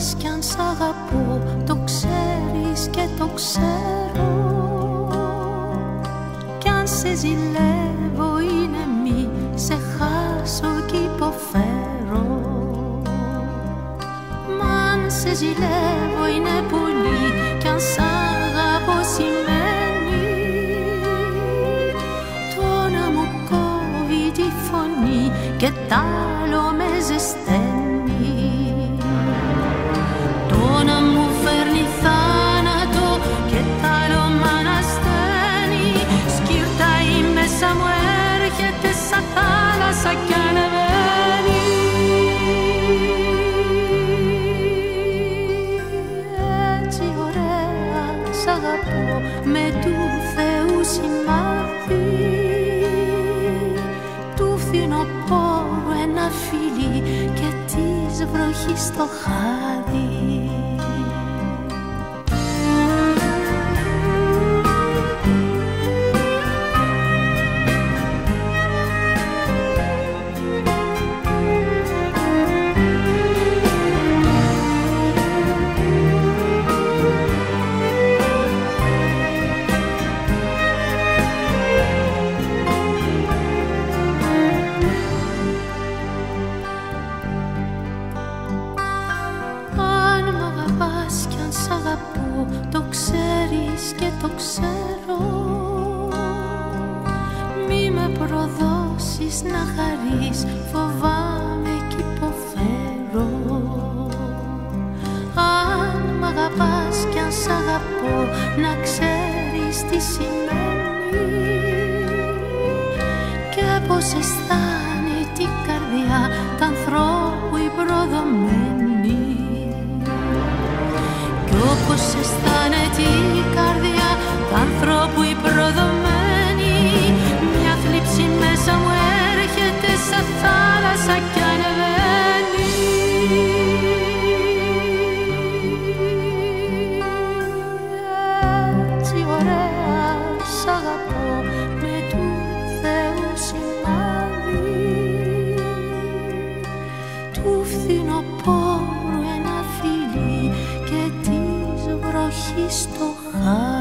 πας κι αν σ' αγαπώ, το ξέρεις και το ξέρω. Κι αν σε ζηλεύω είναι μη σε χάσω κι υποφέρω. Μ' αν σε ζηλεύω είναι πολύ κι αν σ' αγαπώ σημαίνει το να μου κόβει τη φωνή και τ' άλλο με ζεσταίνει. Το να μου φέρνει θάνατο και τ' άλλο μ' ανασταίνει. Σκυρτάει μέσα μου, έρχεται σαν θάλασσα κι ανεβαίνει. Έτσι ωραία σ' αγαπώ με του Θεού σημάδι, του φθινοπόρου ένα φιλί και της βροχής το χάδι. Το ξέρεις και το ξέρω. Μη με προδώσεις να χαρείς, φοβάμαι κι υποφέρω. Αν μ' αγαπάς κι αν σ' αγαπώ, να ξέρεις τι σημαίνει και πως αισθάνεται η καρδιά τ' ανθρώπου η προδομένη. Κι όπως αισθάνεται η καρδιά τ' ανθρώπου η προδομένη, μια θλίψη μέσα μου έρχεται σαν θάλασσα κι ανεβαίνει. Έτσι ωραία σ' αγαπώ με του Θεού σημάδι, του φθινοπόρου ένα φιλί και της βροχής το χάδι.